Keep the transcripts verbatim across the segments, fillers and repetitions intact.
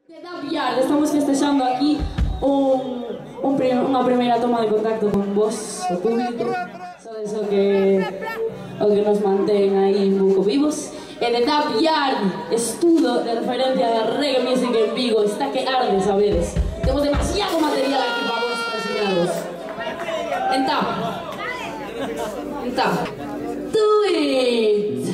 De Dub Yard estamos festejando aquí un, un prim una primera toma de contacto con vos, o público. Solo eso que, o que nos mantén aí un pouco vivos. E de Dub Yard, estudo de referencia de reggae music en Vigo, está que arde, sabedes. Temos demasiado material aquí para vos presentados. Entá, entá, do it!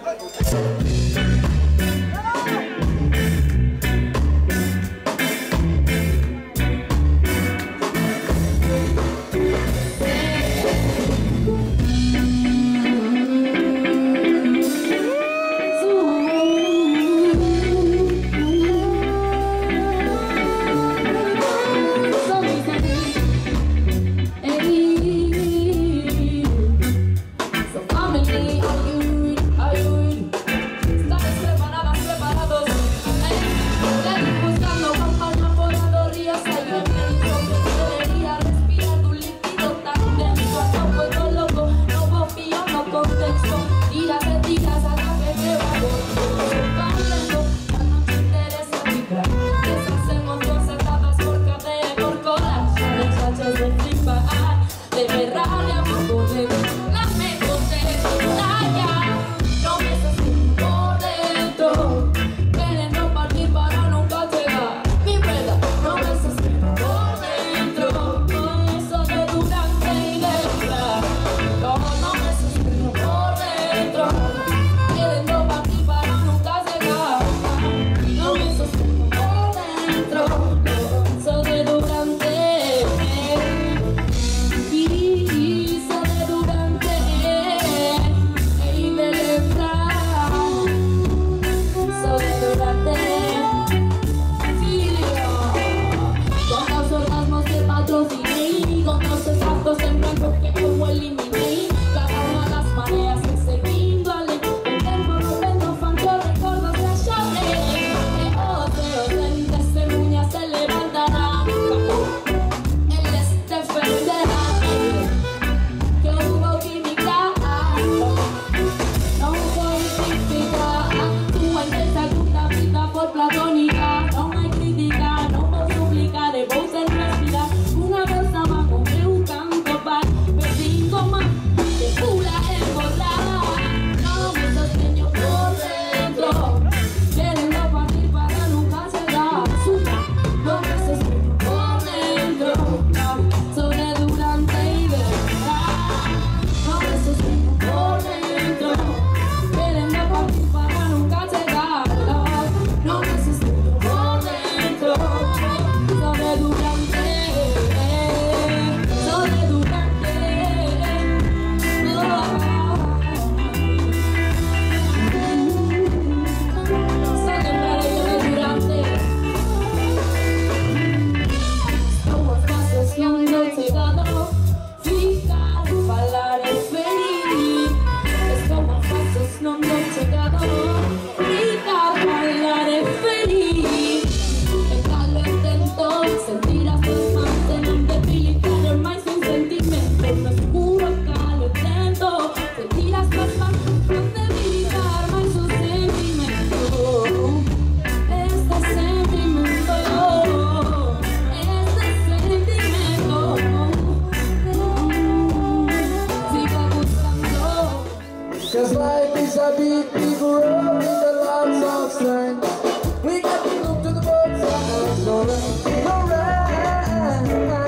Cause life is a big, big road with a lots of signs. We got to look to the both sides. No right, no right,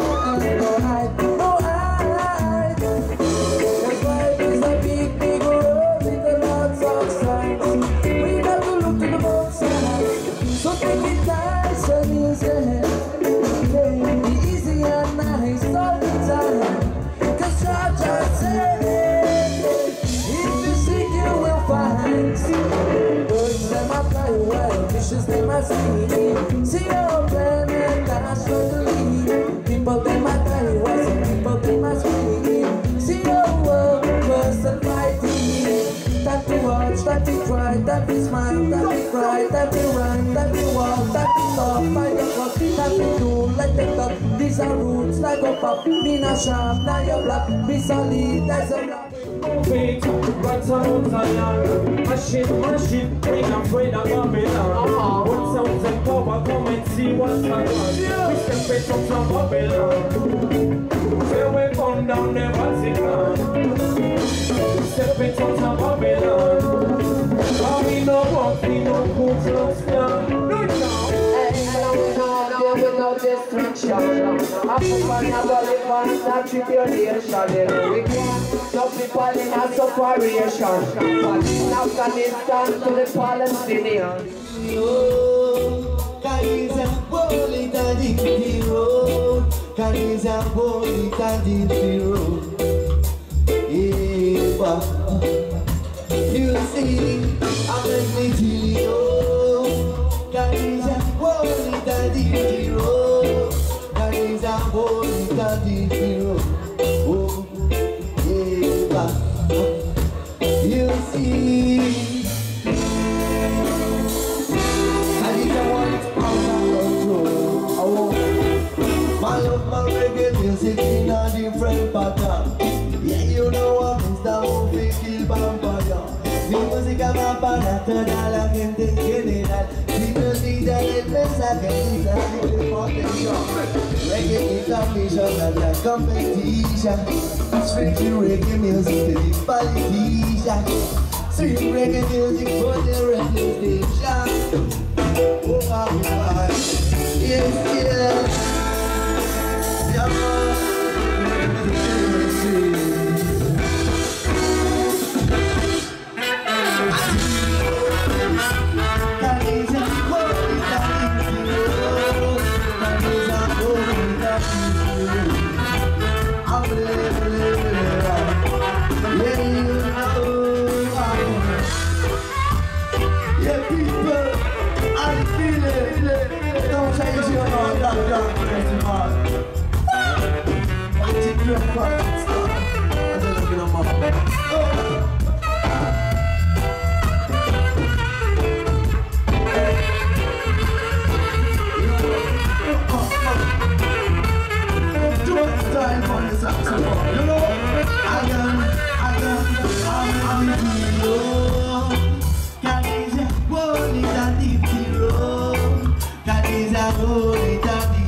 no right, no right. Cause life is a big, big road with a lots of signs. We got to look to the both sides. So take it nice and easy. Be easy and nice all the time. Cause I just said birds them I fly well, fishes them I see. See your planet that's what to lead. People them I fly well, some people them I see. See your world, first and fighting. Time to watch, time to try, time to smile, time to cry, time to rhyme, time to walk, time to talk, find your clock, time to do like the talk. These are roots like a pop, me not sharp, now you're black, be solid, that's a rock. Feet, but I'm tired. Machine, machine, ain't afraid of Babylon. What sounds and power coming see what's going on. We step it up from Babylon. Say we come down there, what's it on? We step it up from Babylon. Oh, we know what, we know who's lost down. No, no. Without destruction, African abolition, not tribulation. We want no people in a separation. But in Afghanistan to the Palestinians. Kaniza Bolita Dicty Road, Kaniza Bolita Dicty Road. You see, I'm a little Kaniza Bolita Dicty Road, Kaniza Bolita Dicty Road. Oh, yeah, you see. I love my reggae music in a different pattern. Yeah, you know I'm Mister Wolfie Kill Vampire. Mi música va para toda la gente en general. Si no olvida el mensaje, quizás libre protección. Reggae is a mission and a competition. Strictly reggae music to the politician. Sweet reggae music for the radio station. Oh my God, yes, yes. Kaniza,